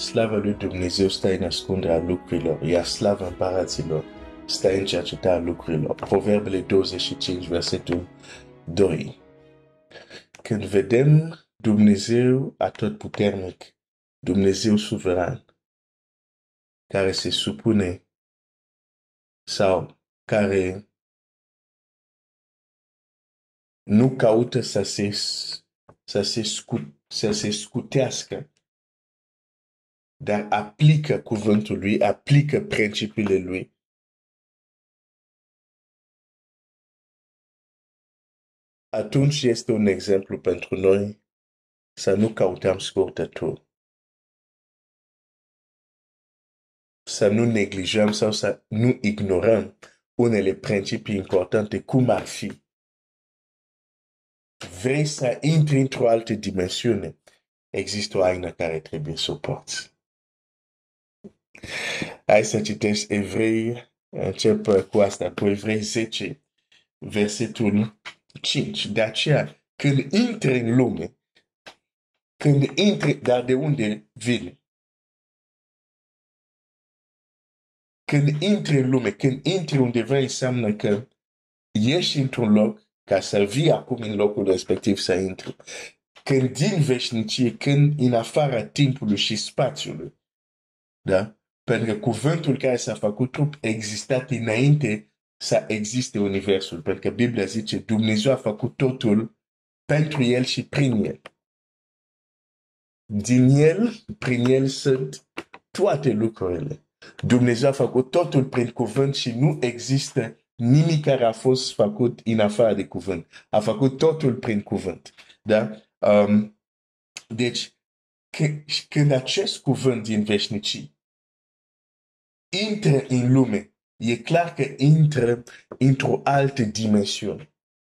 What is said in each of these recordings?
Slava lui Dumnezeu stă în ascunderea lucrurilor, iar slava împăraților stă în cercetarea lucrurilor. Proverbele 25, versetul 2. Când vedem Dumnezeu atotputernic, Dumnezeu suveran, care se supune sau care nu caută să se scutească, dar aplică cuvântul lui, aplică principiile lui. Atunci este un exemplu pentru noi să nu căutăm scurtături, să nu neglijăm sau să nu ignorăm unele principii importante, cum ar fi: vrei să intri într-o altă dimensiune, există o haină care trebuie să o porți. Hai să citesc Evrei, încep cu asta, cu Evrei 10, versetul 5. De aceea, când intri în lume, dar de unde vine? Când intri în lume, când intri undeva, înseamnă că ieși într-un loc ca să vii acum în locul respectiv să intri. Când din veșnicie, când în afara timpului și spațiului, da? Pentru că cuvântul care s-a făcut trup existat înainte să existe universul. Pentru că Biblia zice, Dumnezeu a făcut totul pentru El și prin El. Din El, prin El sunt toate lucrurile. Dumnezeu a făcut totul prin cuvânt și nu există nimic care a fost făcut în afară de cuvânt. A făcut totul prin cuvânt. Da? Deci, când acest cuvânt din veșnicie intră în lume, e clar că intră într-o altă dimensiune.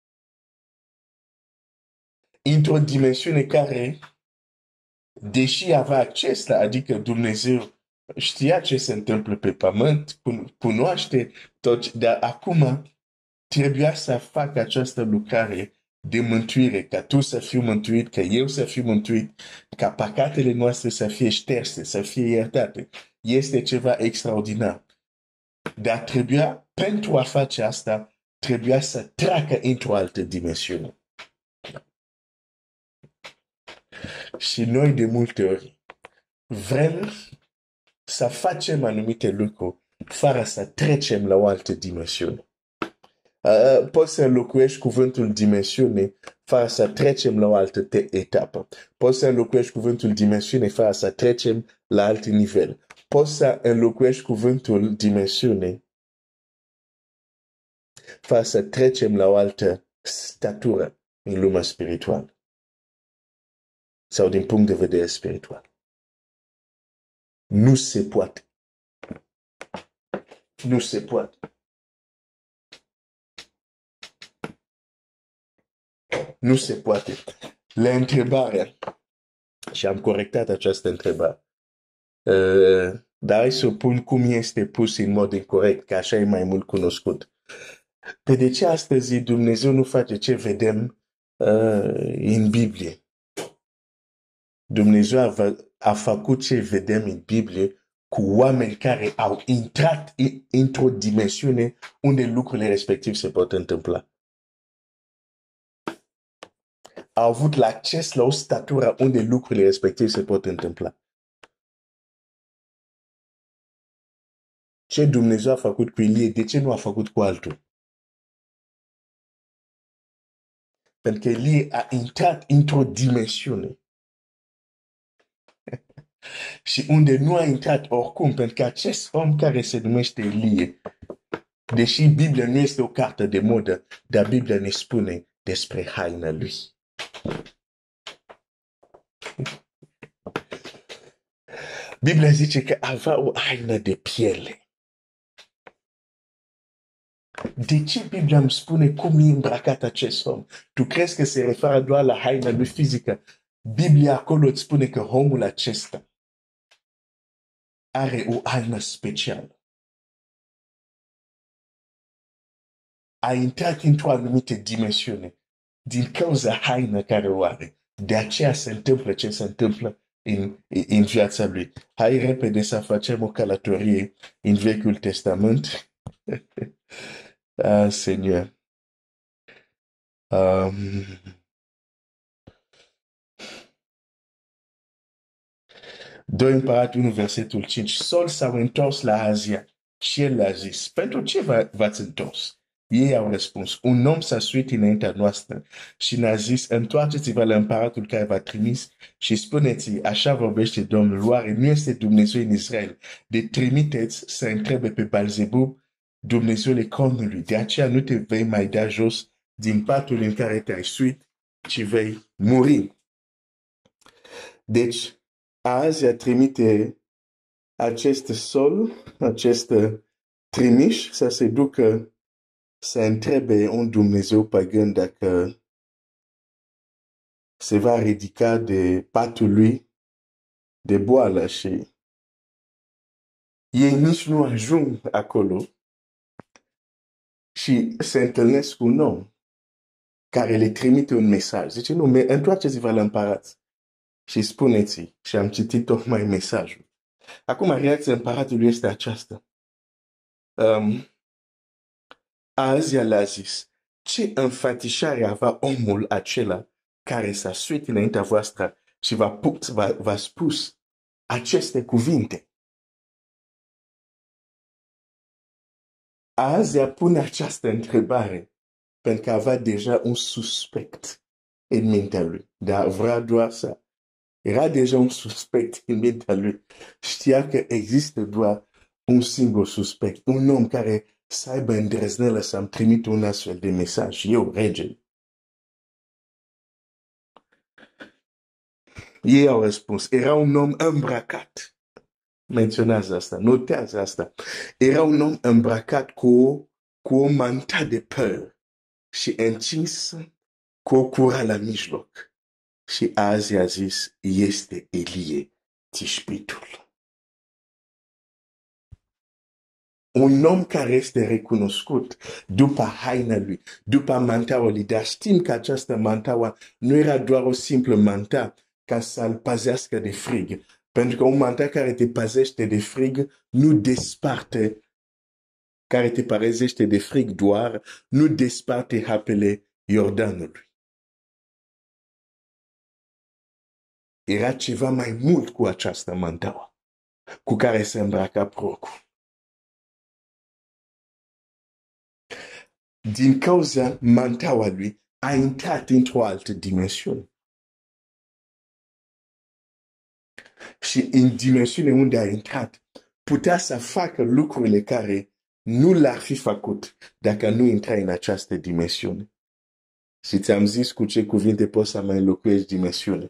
Într-o dimensiune care, deși avea acces la, adică Dumnezeu știa ce se întâmplă pe pământ, cunoaște tot, dar acum trebuia să facă această lucrare de mântuire, ca tu să fii mântuit, ca eu să fiu mântuit, ca păcatele noastre să fie șterse, să fie iertate. Este ceva extraordinar. Dar trebuia, pentru a face asta, trebuia să treacă într-o altă dimensiune. Și noi de multe ori vrem să facem anumite lucruri fără să trecem la o altă dimensiune. Poți să înlocuiești cuvântul dimensiune fără să trecem la o altă etapă. Poți să înlocuiești cuvântul dimensiune fără să trecem la alt nivel. Poți să înlocuiești cuvântul dimensiune fără să trecem la o altă statură în lumea spirituală sau din punct de vedere spiritual. Nu se poate. Nu se poate. Nu se poate. La întrebare, și am corectat această întrebare, dar hai să o pun cum este pus în mod incorrect, că așa e mai mult cunoscut. Pe de ce astăzi Dumnezeu nu face ce vedem în Biblie? Dumnezeu a făcut ce vedem în Biblie cu oameni care au intrat într-o dimensiune unde lucrurile respective se pot întâmpla. Au avut acces la o statură unde lucrurile respective se pot întâmpla. Ce Dumnezeu a făcut cu Ilie, de ce nu a făcut cu altul? Pentru că Ilie a intrat într-o dimensiune. Și unde nu a intrat oricum, pentru că acest om care se numește Ilie, deși Biblia nu este o carte de modă, dar Biblia ne spune despre haina lui. Biblia zice că avea o haină de piele. De ce Biblia îmi spune cum e îmbrăcat acest om? Tu crezi că se referă doar la haina lui fizică? Biblia acolo îți spune că omul acesta are o haină specială. A intrat într-o anumită dimensiune din cauza haină care o are. De aceea se întâmplă ce se întâmplă în viața lui. Hai repede să facem o călătorie în Vechiul Testament. Ah, Seigneur. Um, 2 Împărat 1, versetul 5. Saul s-a întors la Azia și el le-a zis, pentru ce v-ați întors? Ei au răspuns, un om s-a suit înaintea noastră și ne-a zis, întoarceți-vă la împăratul care v-a trimis și spuneți-i, așa vorbește Domnul, oare nu este Dumnezeu în Israel, de trimiteți să întrebe pe Balzebub, Dumnezeul conului, de aceea nu te vei mai da jos din patul în care te-ai suit, ci vei muri. Deci, Azia trimite acest sol, acest trimiș să se ducă să întrebe un Dumnezeu păgân dacă se va ridica de patul lui de boală și ei nici nu ajung acolo și se întâlnesc cu un om care le trimite un mesaj. Zice, nu, întoarceți-vă la împărat și spuneți-i, și am citit tocmai mesajul. Acum, reacția împăratului este aceasta. Azia le-a zis, ce înfățișare avea omul acela care s-a suit înaintea voastră și v-a spus aceste cuvinte. Azia pune această întrebare pentru că avea deja un suspect în mintea lui, dar vrea doar să... Era deja un suspect în mintea lui. Știa că există doar un singur suspect, un om care să aibă îndrăzneală să-mi trimite un astfel de mesaj. Eu, regele. Ei au răspuns, era un om îmbrăcat. Menționează asta, notează asta. Era un om îmbrăcat cu o manta de păr și încins cu o cură la mijloc. Și azi a zis, este Elie, Tișpitul. Un om care este recunoscut după haina lui, după mantaua lui, dar știm că această mantaua nu era doar o simplă manta ca să-l păzească de frig. Pentru că un manta care te păzește de frig nu desparte, care te păzește de frig doar, nu desparte apele Iordanului. Era ceva mai mult cu această mantaua, cu care se îmbraca prorocul. Din cauza mantaua lui, a intrat într-o altă dimensiune. Și în dimensiune unde a intrat, putea să facă lucrurile care nu l-ar fi făcut dacă nu intra în această dimensiune. Și ți-am zis cu ce cuvinte poți să mai înlocuiești dimensiune.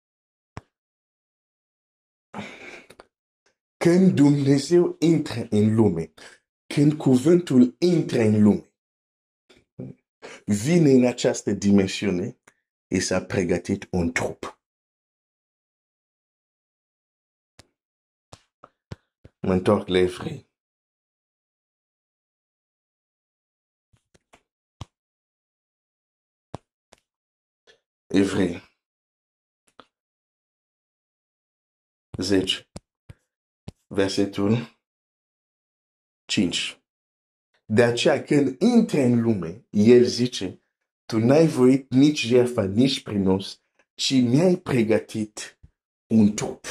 Când Dumnezeu intră în lume, când cuvântul intră în lume, vine în această dimensiune și s-a pregătit un trup. Mă întorc la Evrei. Evrei 10, versetul 5. De aceea când intră în lume, el zice, tu n-ai voit nici jertfa, nici prinos, ci mi-ai pregătit un trup.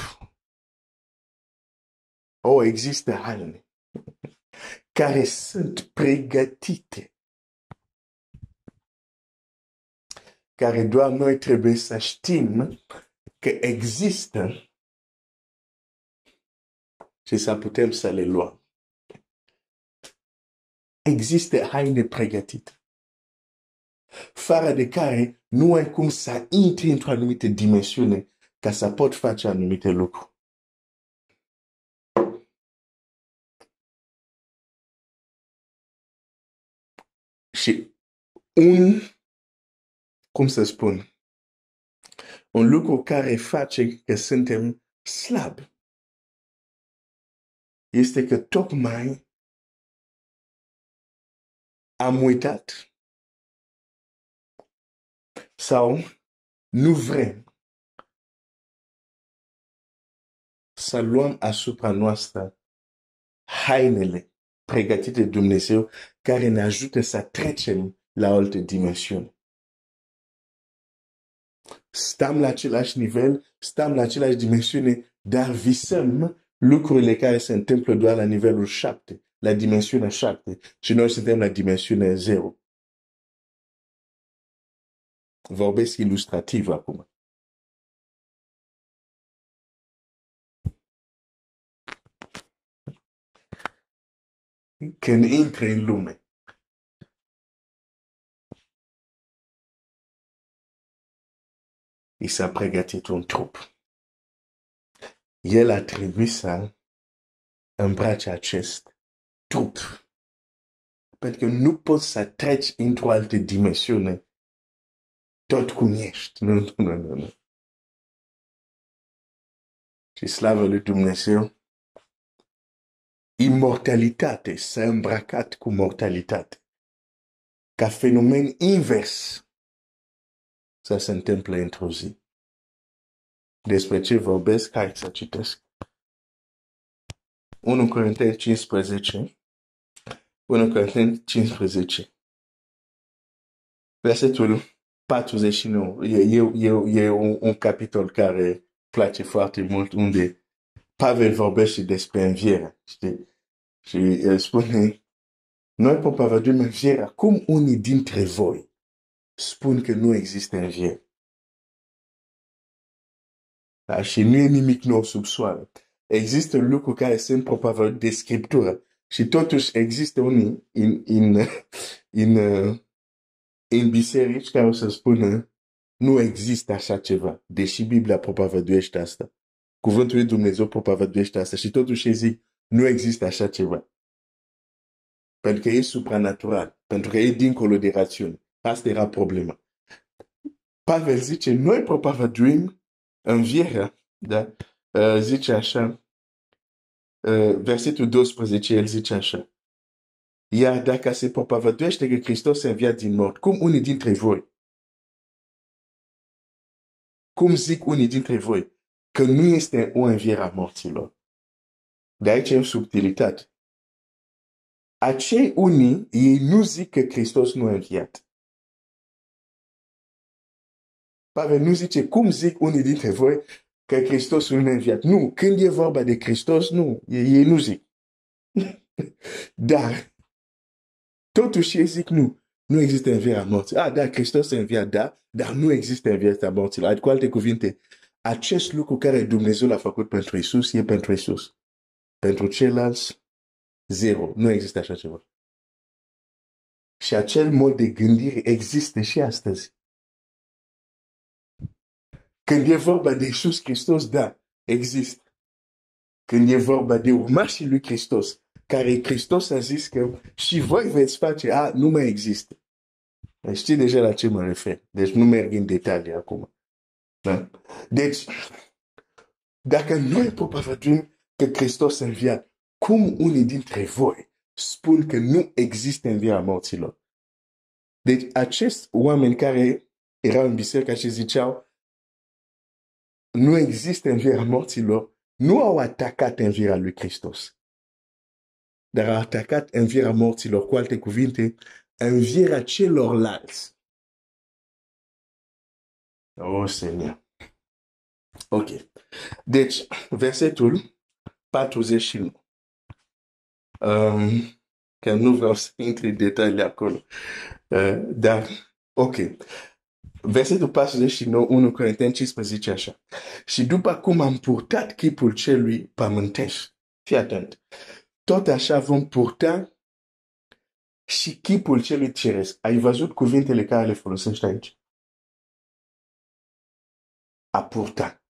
Există haine care sunt pregătite, care doar noi trebuie să știm că există și să putem să le luăm. Există haine pregătite, fără de care nu ai cum să intri într-o anumită dimensiune ca să pot face anumite lucruri. Și cum să spun, un lucru care face că suntem slabi este că tocmai am uitat sau nu vrem să luăm asupra noastră hainele pregătite de Dumnezeu care ne ajută să trecem la altă dimensiune. Stăm la același nivel, stăm la același dimensiune, dar visăm lucrurile care se întâmplă doar la nivelul 7, la dimensiunea 7, și noi suntem la dimensiunea 0. Vorbesc ilustrativ acum. Când intri în lume, i s-a pregătit un trup. El a trebuit să îmbrace acest trup. Pentru că nu poți să treci într-o altă dimensiune tot cum ești. Nu. Și slavă lui Dumnezeu, imortalitate s-a îmbrăcat cu mortalitate. Ca fenomen invers să se întâmple într-o zi. Despre ce vorbesc? Hai să citesc. 1 Corinteni 15. 1 Corinteni 15. Versetul 49. E un capitol care place foarte mult, unde Pavel vorbește despre învierea. Știi? Și el spune, noi propovăduim învierea cum unii dintre voi spun că nu există înviere. Da? Și nu e nimic nou sub soare. Există lucruri care sunt propovădute de Scriptură. Și totuși există unii în biserici care o să spună nu există așa ceva. Deși Biblia propovăduiește asta. Cuvântul lui Dumnezeu propovăduiește asta. Și totuși zic nu există așa ceva. Pentru că e supranatural. Pentru că e dincolo de rațiune. Asta era problema. Pavel zice, noi propovăduim învierea. Da? Zice așa, versetul 12, el zice așa. Iar dacă se propovăduiește că Hristos a înviat din mort, cum unii dintre voi, cum zic unii dintre voi, că nu este o înviere a morților. De aici e o subtilitate. Acei unii, ei nu zic că Hristos nu a înviat. Pavel nu zice, cum zic unii dintre voi că Hristos nu a înviat. Nu, când e vorba de Hristos, nu, ei nu zic. Dar, totuși ei zic nu, nu există învierea morților. Da, Hristos a înviat, da, dar nu există învierea morților. Cu alte cuvinte, acest lucru care Dumnezeu l-a făcut pentru Isus, e pentru Isus. Pentru ceilalți, zero. Nu există așa ceva. Și acel mod de gândire există și astăzi. Când e vorba de Iisus Hristos, da, există. Când e vorba de urmașii lui Hristos, care Hristos a zis că și voi veți face, nu mai există. Știi deja la ce mă refer. Deci nu merg în detalii acum. Da? Deci, dacă noi propovăduim că Hristos a înviat, cum unii dintre voi spun că nu există învierea morților? Deci, acești oameni care erau în biserică și ziceau nu există învierea morților, nu au atacat învierea lui Hristos. Dar au atacat învierea morților, cu alte cuvinte, învierea celorlalți. Oh, Seigneur. Ok. Deci, versetul 41. Că nu vreau să intri în detalii acolo. Dar, ok. Versetul 49, 1 Corinteni 15 zice așa. Și după cum am purtat chipul celui pământesc, fii atent, tot așa vom purta și chipul celui ceresc. Ai văzut cuvintele care le folosești aici? A purta.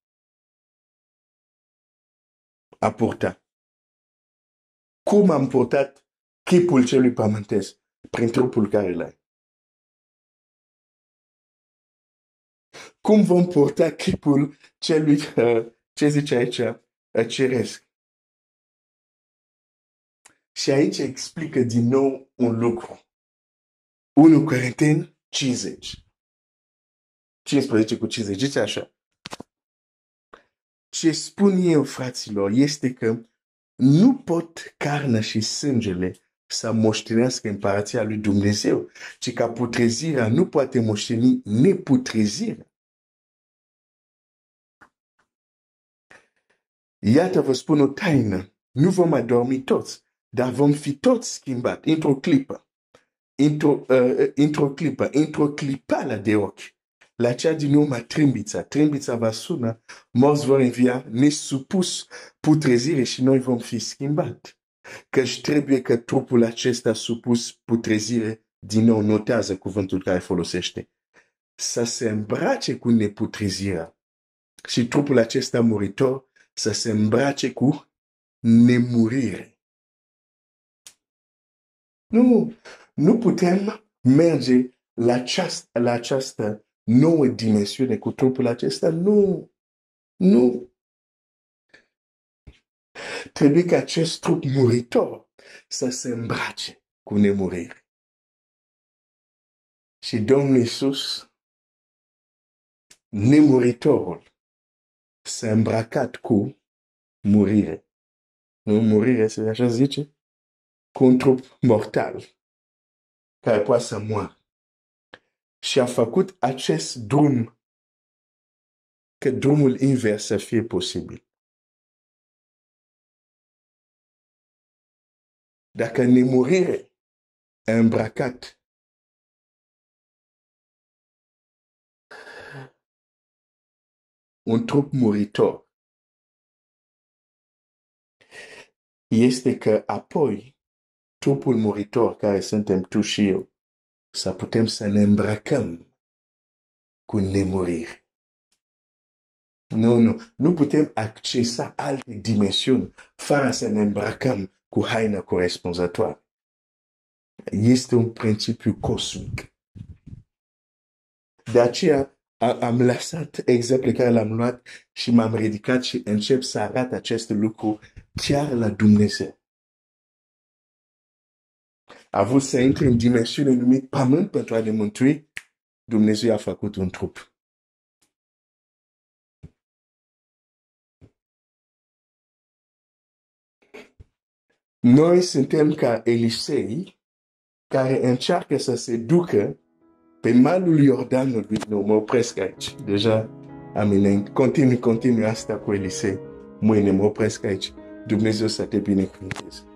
A purta. Cum am purtat chipul celui pământesc? Prin trupul care l-ai. Cum vom purta chipul celui, ce zice aici, ceresc? Și aici explică din nou un lucru. 1 Corinteni 50. 15 cu 50. Zice așa. Ce spun eu, fraților, este că nu pot carnea și sângele să moștenească împărăția lui Dumnezeu, ci ca putrezirea nu poate moșteni neputrezirea. Iată, vă spun o taină, nu vom adormi toți, dar vom fi toți schimbați într-o clipă. Într-o clipală de ochi. La cea din urmă trâmbița va suna, morți vor învia, nesupus putrezire și noi vom fi schimbați. Căci trebuie că trupul acesta supus putrezire, din nou notează cuvântul care folosește, să se îmbrace cu neputrezirea și trupul acesta muritor să se îmbrace cu nemurire. Nu putem merge la această nouă dimensiune cu trupul acesta. Nu. Trebuie ca acest trup muritor să se îmbrace cu nemurire. Și Domnul Iisus, nemuritorul, s-a îmbrăcat cu murire. Nu murire, se așa zice? Cu un trup mortal care poate să moară. Și a făcut acest drum, că drumul invers să fie posibil. Dacă nemurire a îmbrăcat un trup muritor, este că apoi trupul muritor care suntem tu și eu, să putem să ne îmbrăcăm cu nemurire. Nu putem accesa alte dimensiuni fără să ne îmbrăcăm cu haina corespunzătoare. Este un principiu cosmic. De aceea am lăsat exemplul care l-am luat și m-am ridicat și încep să arăt acest lucru chiar la Dumnezeu. A vrut să intre în dimensiune numit pământ pentru a ne mântui, Dumnezeu a făcut un trup. Noi suntem ca Elisei care încearcă să se ducă pe malul Iordanului. Nu, mă opresc aici. Deja am continui asta cu Elisei. Mâine mă opresc aici. Dumnezeu să te binecuvânteze.